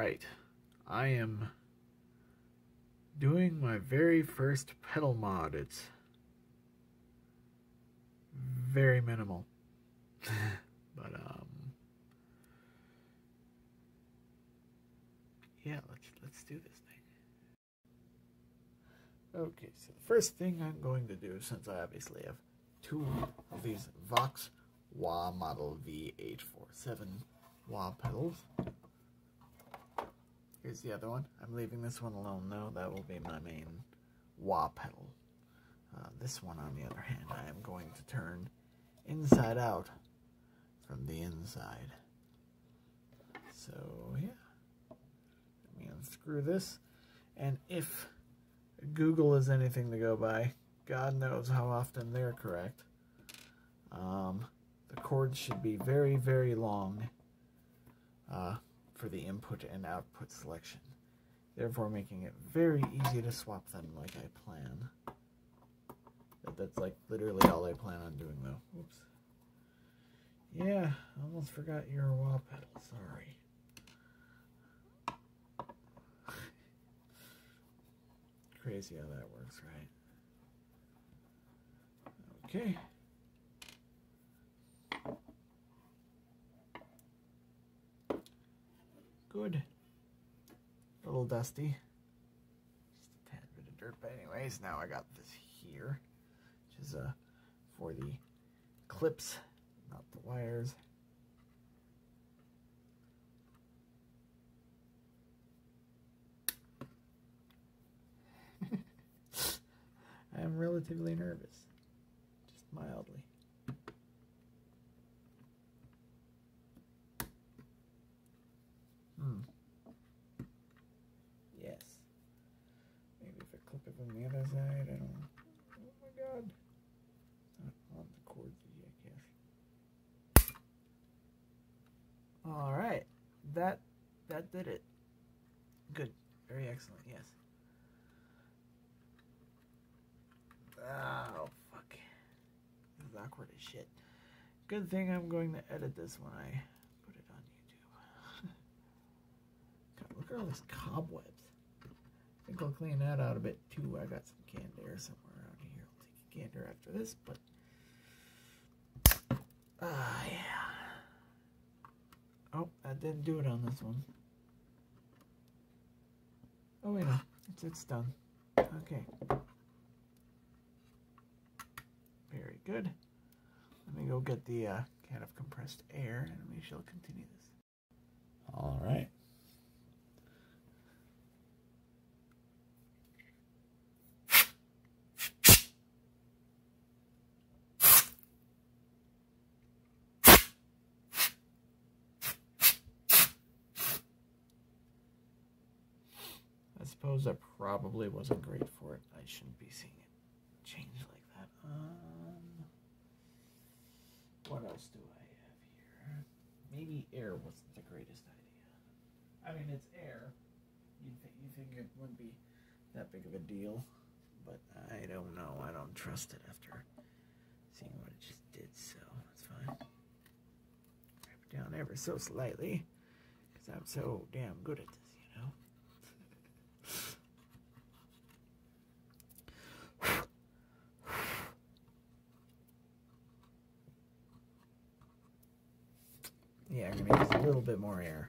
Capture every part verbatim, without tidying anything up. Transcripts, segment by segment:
right, I am doing my very first pedal mod. It's very minimal, but um, yeah, let's let's do this thing. Okay, so the first thing I'm going to do, since I obviously have two of these VOX W A H model V eight four seven W A H pedals. Here's the other one. I'm leaving this one alone though. That will be my main W A H pedal. Uh, this one, on the other hand, I am going to turn inside out from the inside. So yeah, let me unscrew this, and if Google is anything to go by, God knows how often they're correct. Um, the cords should be very, very long uh, for the input and output selection, therefore making it very easy to swap them like I plan. That, that's like literally all I plan on doing though. Oops. Yeah, almost forgot your W A H pedal, sorry. Crazy how that works, right? Okay. Good. A little dusty. Just a tad bit of dirt, but anyways, now I got this here, which is uh, for the clips, not the wires. I am relatively nervous, just mildly. Hmm. Yes. Maybe if I clip it from the other side, I don't know. Oh my god. Not on the cords, I guess. Alright. That, that did it. Good. Very excellent, yes. Oh, fuck. This is awkward as shit. Good thing I'm going to edit this when I put it on YouTube. God, look at all these cobwebs. I think I'll clean that out a bit too. I got some canned air somewhere around here. I'll take a canned air after this, but... Ah, uh, yeah. Oh, that didn't do it on this one. Oh, wait, no. It's, it's done. Okay. Very good. Let me go get the uh, can of compressed air, and we shall continue this. All right. I suppose I probably wasn't great for it. I shouldn't be seeing it change like that. Um, what else do I have here? Maybe air wasn't the greatest idea. I mean, it's air. You'd think, you think it wouldn't be that big of a deal, but I don't know. I don't trust it after seeing what it just did, so that's fine. Wrap it down ever so slightly, because I'm so damn good at this, you know? Yeah, I'm gonna use a little bit more air.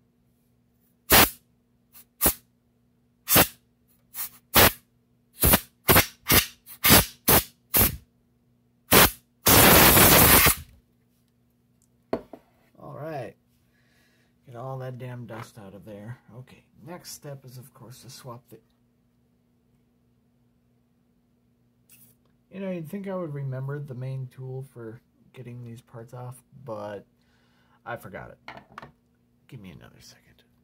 All right. Get all that damn dust out of there. Okay, next step is, of course, to swap the... You know, you'd think I would remember the main tool for getting these parts off, but I forgot it. Give me another second.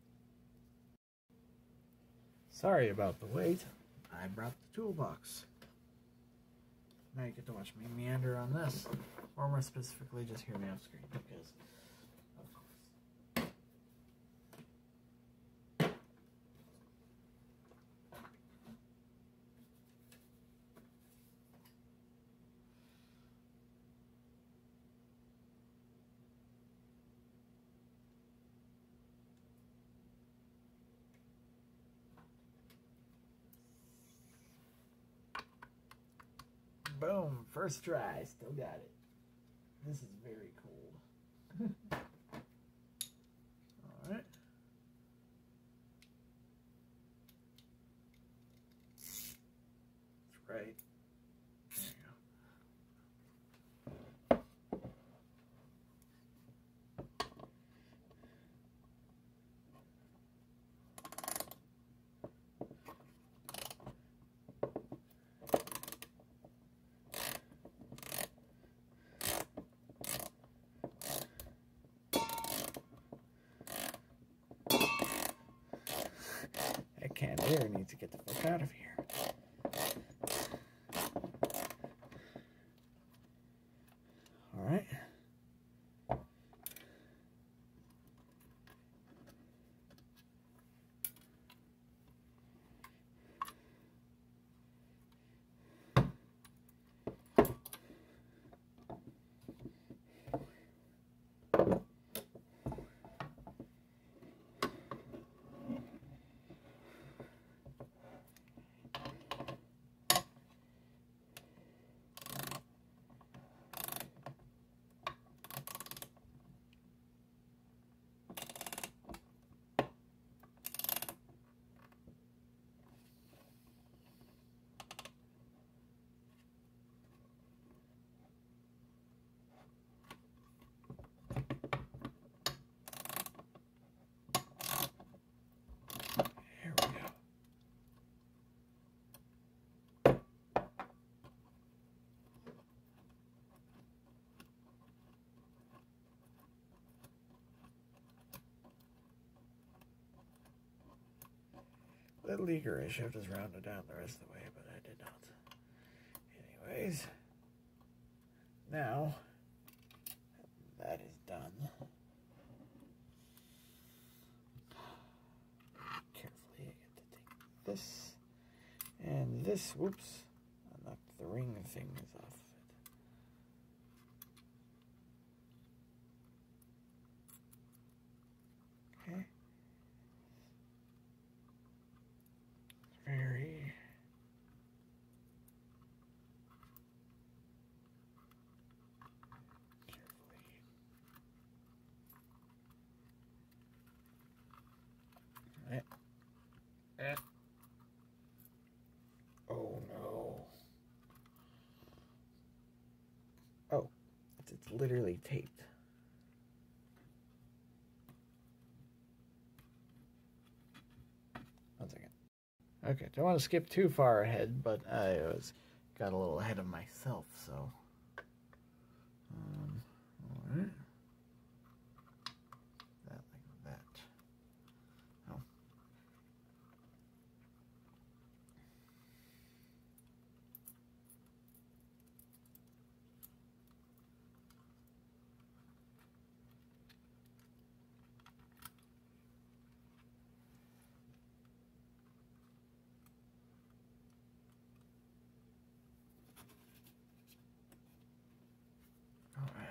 Sorry about the wait. I brought the toolbox. Now you get to watch me meander on this. Or more specifically, just hear me off screen, because of course. Boom, first try, still got it. This is very cold. All right. That's right. There you go. That canned air needs to get the fuck out of here. All right. Here we go. A little eager, I should have just rounded down the rest of the way, but I did not. Anyways, now that is done. Carefully, I get to take this and this. Whoops, I knocked the ring things off of it. Okay. Very carefully. Right. Eh. Oh no. Oh, it's, it's literally taped. One second. Okay, don't want to skip too far ahead, but I was got a little ahead of myself, so. Um, all right. That like that. Oh. All right.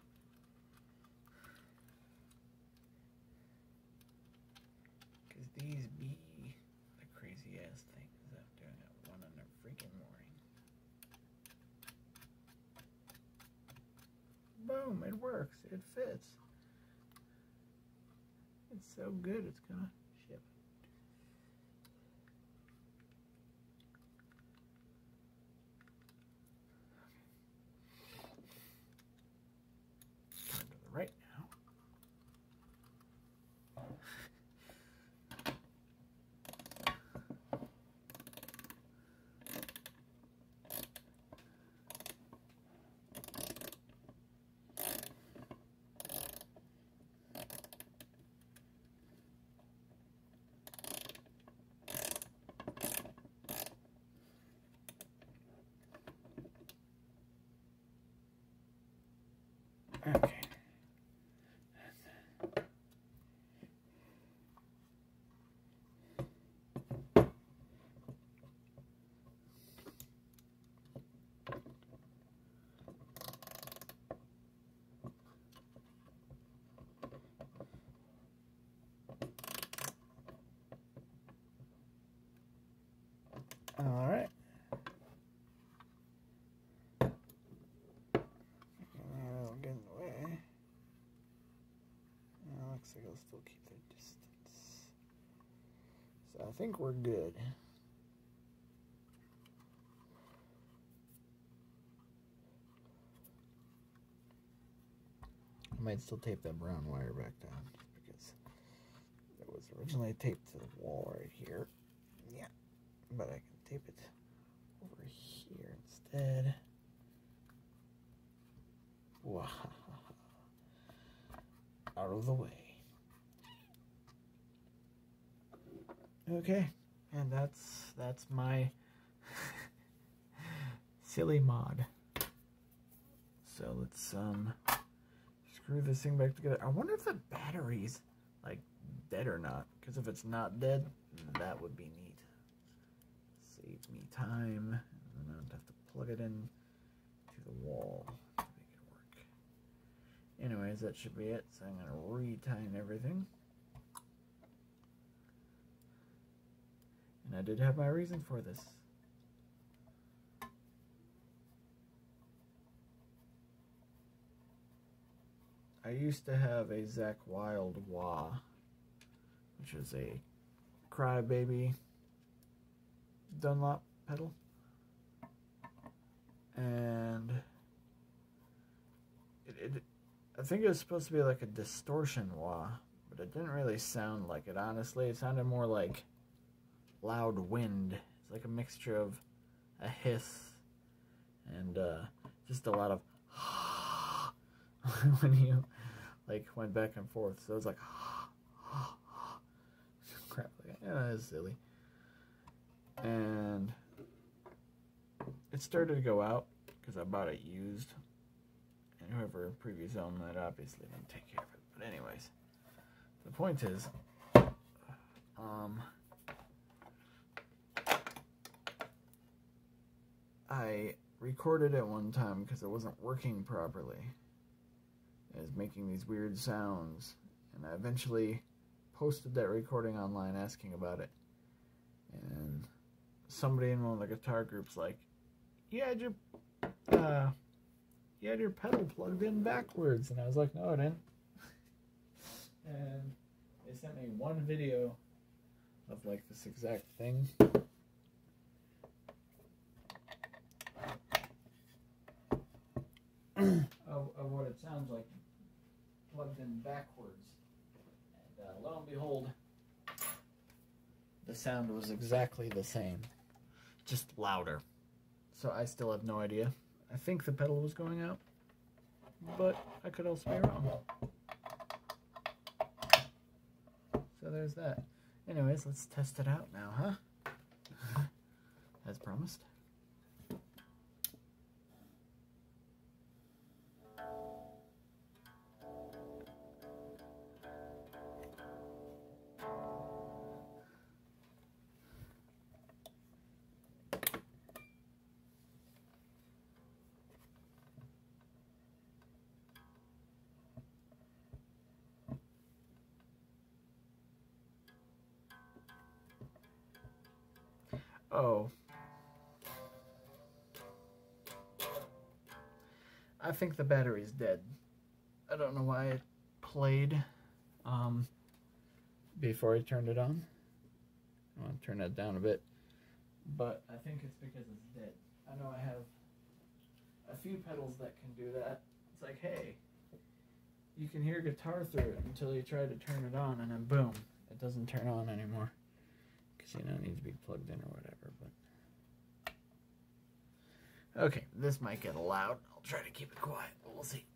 Because these be the crazy ass things I'm doing at one in the freaking morning. Boom, it works. It fits. It's so good, it's gonna ship. Turn to the right now. like it'll still keep their distance. So I think we're good. I might still tape that brown wire back down just because it was originally taped to the wall right here. Yeah, but I can tape it over here instead. Wow. Out of the way. Okay, and that's that's my silly mod. So let's um screw this thing back together. I wonder if the battery's like dead or not, because if it's not dead, that would be neat. Save me time, and then I don't have to plug it in to the wall to make it work. Anyways, that should be it. So I'm gonna re-tighten everything. And I did have my reason for this. I used to have a Zakk Wylde W A H, which is a crybaby Dunlop pedal. And it, it, I think it was supposed to be like a distortion W A H, but it didn't really sound like it, honestly. It sounded more like loud wind. It's like a mixture of a hiss and uh, just a lot of when you like went back and forth. So it was like crap. Like, yeah, that is silly. And it started to go out because I bought it used, and whoever previous owned that obviously didn't take care of it. But anyways, the point is, um. I recorded it one time because it wasn't working properly. It was making these weird sounds, and I eventually posted that recording online asking about it. And somebody in one of the guitar groups like, you had your, uh, you had your pedal plugged in backwards, and I was like, no, I didn't. And they sent me one video of like this exact thing. Of, of what it sounds like plugged in backwards, and uh, lo and behold, the sound was exactly the same, just louder. So I still have no idea. I think the pedal was going out, but I could also be wrong. So there's that. Anyways, let's test it out now, huh? As promised. Oh. I think the battery's dead. I don't know why it played um, before I turned it on. I want to turn that down a bit. But I think it's because it's dead. I know I have a few pedals that can do that. It's like, hey, you can hear guitar through it until you try to turn it on, and then boom, it doesn't turn on anymore. You know, it needs to be plugged in or whatever, but okay, this might get loud. I'll try to keep it quiet, but we'll see.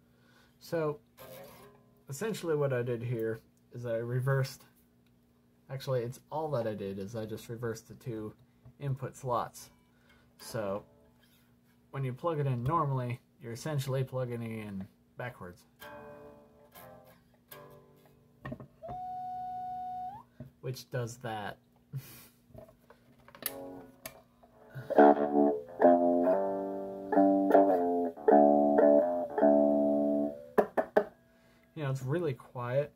So, essentially what I did here is I reversed, Actually, it's all that I did is I just reversed the two input slots. So when you plug it in normally, you're essentially plugging it in backwards. Which does that. You know, it's really quiet.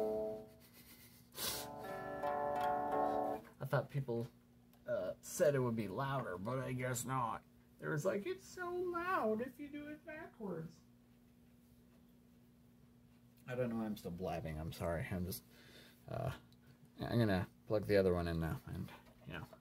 I thought people uh, said it would be louder, but I guess not. There was like, it's so loud if you do it backwards. I don't know, I'm still blabbing, I'm sorry. I'm just, uh, I'm gonna plug the other one in now, and, you know.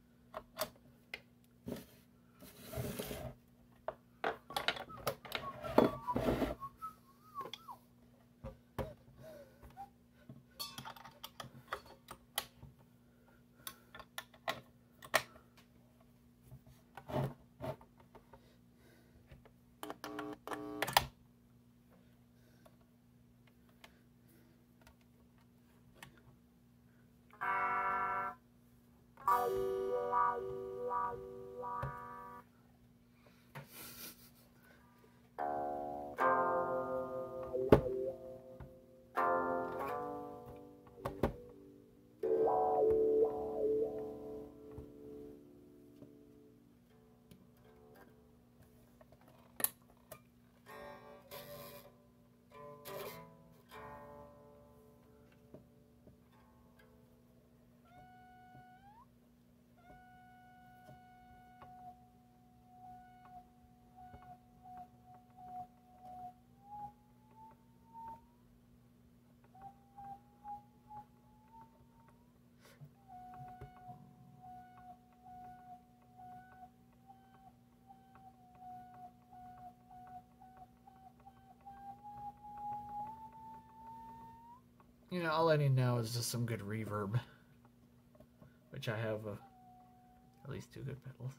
You know, all I need now is just some good reverb, which I have uh, at least two good pedals.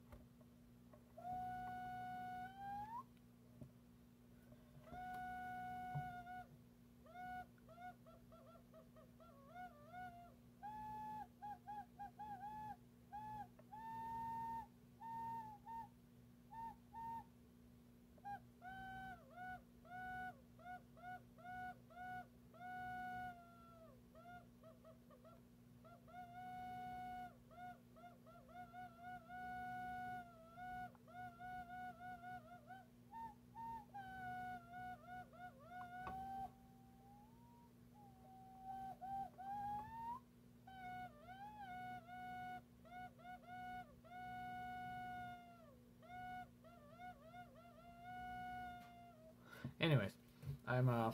Anyways, I'm uh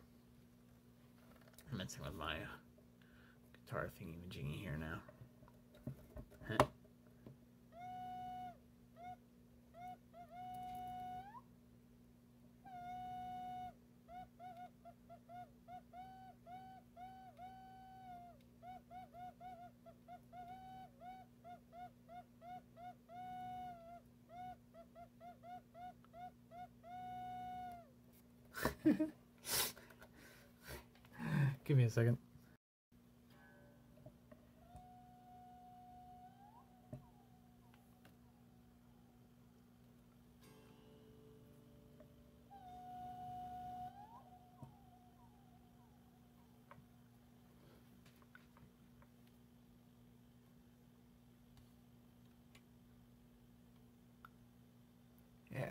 messing with my uh, guitar thingy-majiggy here now. Huh. Give me a second. Yeah.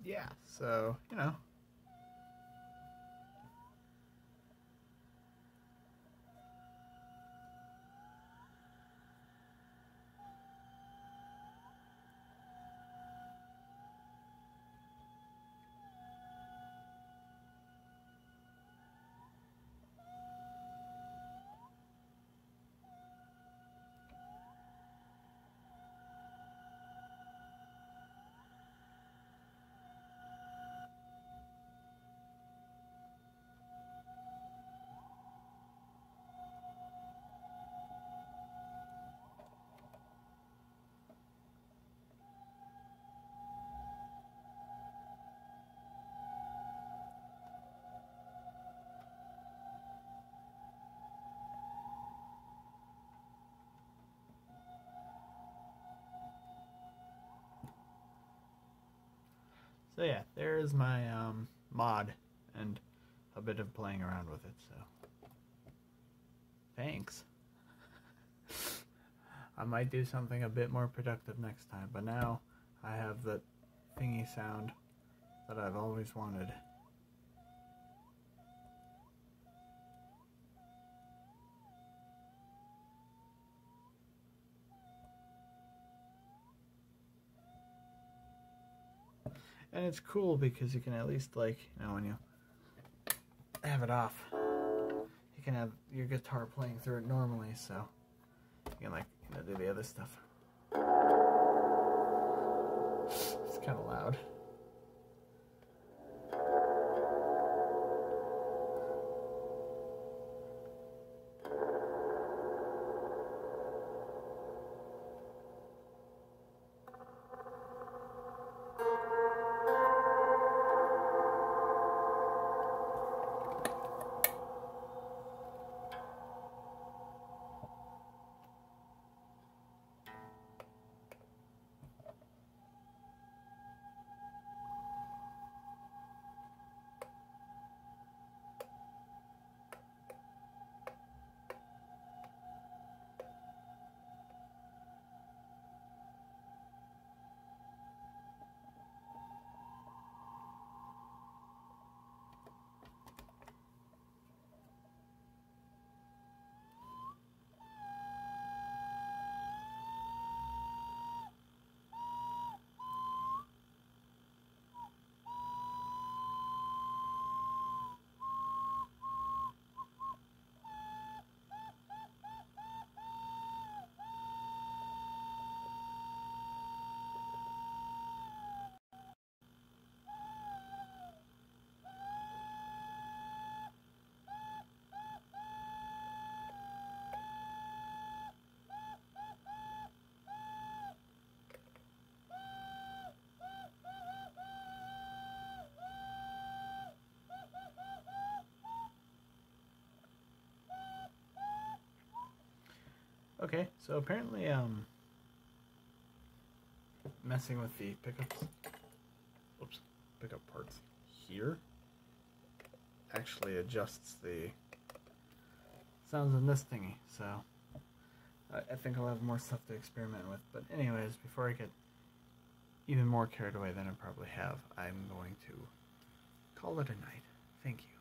yeah, so, you know. So yeah, there's my um, mod and a bit of playing around with it, so thanks. I might do something a bit more productive next time, but now I have the thingy sound that I've always wanted. And it's cool because you can at least, like, you know, when you have it off, you can have your guitar playing through it normally, so you can, like, you know, do the other stuff. It's kind of loud. Okay, so apparently, um, messing with the pickups, oops, pickup parts here actually adjusts the sounds in this thingy, so I, I think I'll have more stuff to experiment with. But anyways, before I get even more carried away than I probably have, I'm going to call it a night. Thank you.